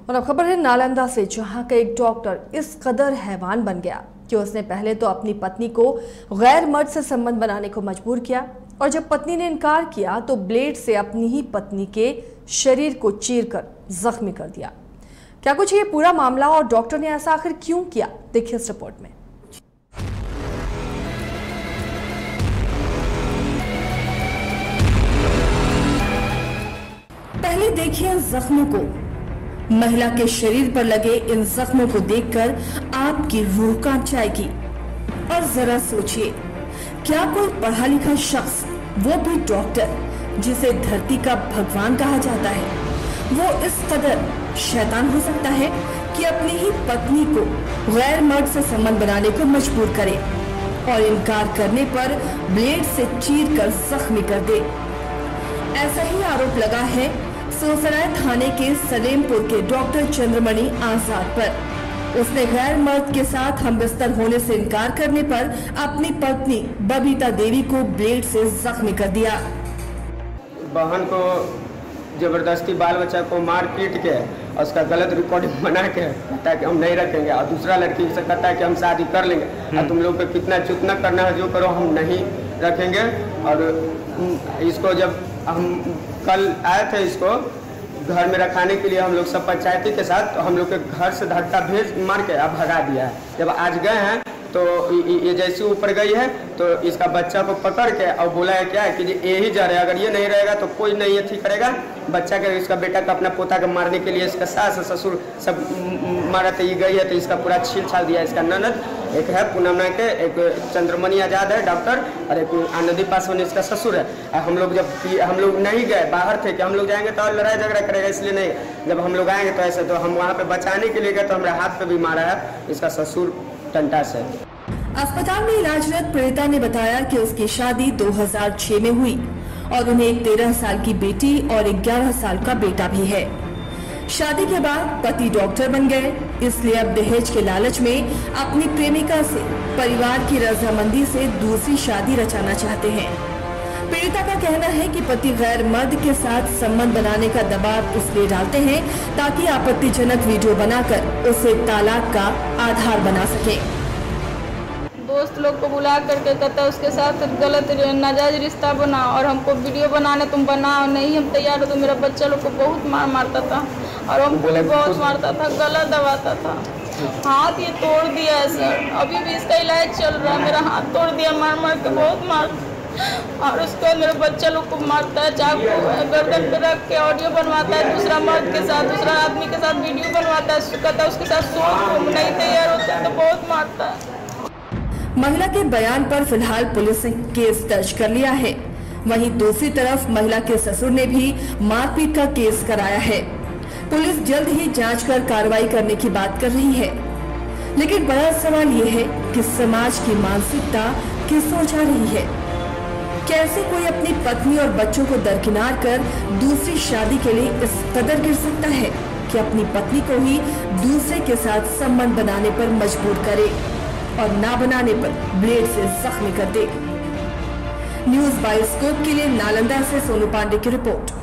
और अब खबर है नालंदा से, जहां का एक डॉक्टर इस कदर हैवान बन गया कि उसने पहले तो अपनी पत्नी को गैर मर्द से संबंध बनाने को मजबूर किया और जब पत्नी ने इनकार किया तो ब्लेड से अपनी ही पत्नी के शरीर को चीरकर जख्मी कर दिया। क्या कुछ ये पूरा मामला और डॉक्टर ने ऐसा आखिर क्यों किया, देखिए इस रिपोर्ट में। पहले देखिए जख्मों को। महिला के शरीर पर लगे इन जख्मों को देखकर आपकी रूह कांप जाएगी। और जरा सोचिए, क्या कोई पढ़ा लिखा शख्स, वो भी डॉक्टर जिसे धरती का भगवान कहा जाता है, वो इस कदर शैतान हो सकता है कि अपनी ही पत्नी को गैर मर्द से संबंध बनाने को मजबूर करे और इनकार करने पर ब्लेड से चीरकर जख्मी कर दे। ऐसा ही आरोप लगा है सोसराय थाने के सलेमपुर के डॉक्टर चंद्रमणि आजाद पर। उसने गैर मर्द के साथ हमबिस्तर होने से इनकार करने पर अपनी पत्नी बबीता देवी को ब्लेड से जख्मी कर दिया। बहन को जबरदस्ती बाल बच्चा को मार पीट के और उसका गलत रिकॉर्डिंग बना के कहता है कि हम नहीं रखेंगे, और दूसरा लड़की से कहता है कि हम शादी कर लेंगे और तुम लोग को कितना जितना करना है जो करो, हम नहीं रखेंगे। और इसको जब हम कल आए थे इसको घर में रखाने के लिए, हम लोग सब पंचायती के साथ, तो हम लोग के घर से धक्का भेज मार के अब भगा दिया है। जब आज गए हैं तो ये जैसे ऊपर गई है तो इसका बच्चा को पकड़ के और बोला है क्या है कि यही जा रहा है, अगर ये नहीं रहेगा तो कोई नहीं ये ठीक करेगा। बच्चा के इसका बेटा का अपना पोता को मारने के लिए इसका सास ससुर सब मारा तो ये गई है, तो इसका पूरा छील छाल दिया। इसका ननद एक है पूनम नायक के, एक चंद्रमणि आजाद है डॉक्टर, और एक आनंदी पासवान इसका ससुर है। हम लोग जब हम लोग नहीं गए, बाहर थे कि हम लोग जाएंगे तो लड़ाई झगड़ा करेगा, इसलिए नहीं। जब हम लोग आएंगे तो ऐसे, तो हम वहाँ पे बचाने के लिए गए तो हमारे हाथ पे भी मारा है इसका ससुर टंटा से। अस्पताल में इलाजरत पीड़िता ने बताया कि उसकी शादी 2006 में हुई और उन्हें एक 13 साल की बेटी और एक 11 साल का बेटा भी है। शादी के बाद पति डॉक्टर बन गए, इसलिए अब दहेज के लालच में अपनी प्रेमिका से परिवार की रजामंदी से दूसरी शादी रचाना चाहते हैं। पीड़िता का कहना है कि पति गैर मर्द के साथ संबंध बनाने का दबाव इसलिए डालते हैं ताकि आपत्तिजनक वीडियो बनाकर उसे तलाक का आधार बना सके। दोस्त लोग को बुला करके कहता है उसके साथ गलत नाजायज रिश्ता बना और हमको वीडियो बनाने तुम बनाओ, नहीं हम तैयार हो। तो मेरा बच्चा लोग को बहुत मारता था और हमको भी बहुत मारता था, गला दबाता था, हाथ ये तोड़ दिया है सर। अभी भी इसका इलाज चल रहा है, मेरा हाथ तोड़ दिया मार के, बहुत मार। और उसको मेरे बच्चा लोग को मारता है, चाकू गर्दन पे रख के ऑडियो बनवाता है, दूसरा मर्द के साथ, दूसरा आदमी के साथ वीडियो बनवाता है, कहता है उसके साथ सो नहीं तैयार होता है तो बहुत मारता है। महिला के बयान पर फिलहाल पुलिस ने केस दर्ज कर लिया है। वहीं दूसरी तरफ महिला के ससुर ने भी मारपीट का केस कराया है। पुलिस जल्द ही जांच कर कार्रवाई करने की बात कर रही है, लेकिन बड़ा सवाल ये है कि समाज की मानसिकता किस ओर जा रही है। कैसे कोई अपनी पत्नी और बच्चों को दरकिनार कर दूसरी शादी के लिए इस कदर गिर सकता है कि अपनी पत्नी को ही दूसरे के साथ संबंध बनाने पर मजबूर करे और ना बनाने पर ब्लेड से जख्मी कर दे। न्यूज़ बायोस्कोप के लिए नालंदा से सोनू पांडे की रिपोर्ट।